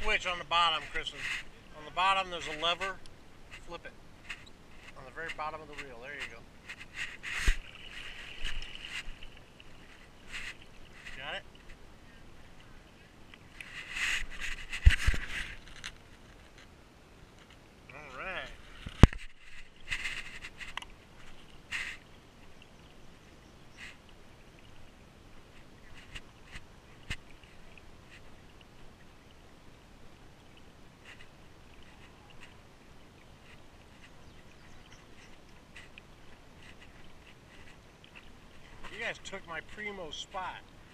switch on the bottom, Kristen. On the bottom, there's a lever. Flip it. On the very bottom of the reel. There you go. Got it? All right. You guys took my primo spot.